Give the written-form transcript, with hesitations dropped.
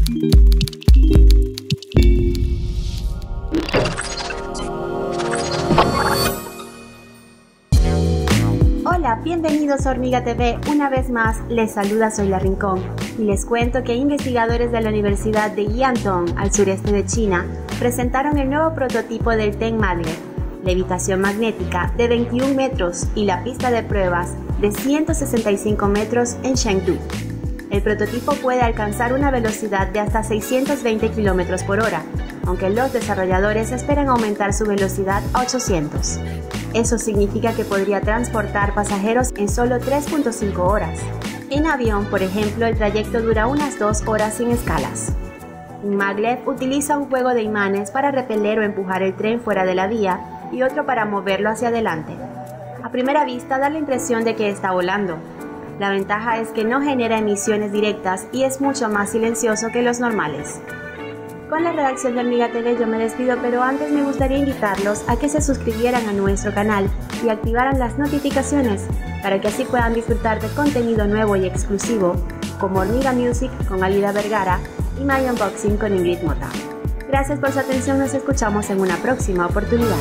Hola, bienvenidos a Hormiga TV. Una vez más, les saluda Soy La Rincón y les cuento que investigadores de la Universidad de Yantong, al sureste de China, presentaron el nuevo prototipo del TEN Maglev, levitación magnética de 21 metros y la pista de pruebas de 165 metros en Chengdu. El prototipo puede alcanzar una velocidad de hasta 620 km por hora, aunque los desarrolladores esperan aumentar su velocidad a 800. Eso significa que podría transportar pasajeros en solo 3.5 horas. En avión, por ejemplo, el trayecto dura unas 2 horas sin escalas. Un maglev utiliza un juego de imanes para repeler o empujar el tren fuera de la vía y otro para moverlo hacia adelante. A primera vista da la impresión de que está volando. La ventaja es que no genera emisiones directas y es mucho más silencioso que los normales. Con la redacción de Hormiga TV yo me despido, pero antes me gustaría invitarlos a que se suscribieran a nuestro canal y activaran las notificaciones para que así puedan disfrutar de contenido nuevo y exclusivo como Hormiga Music con Alida Vergara y My Unboxing con Ingrid Mota. Gracias por su atención, nos escuchamos en una próxima oportunidad.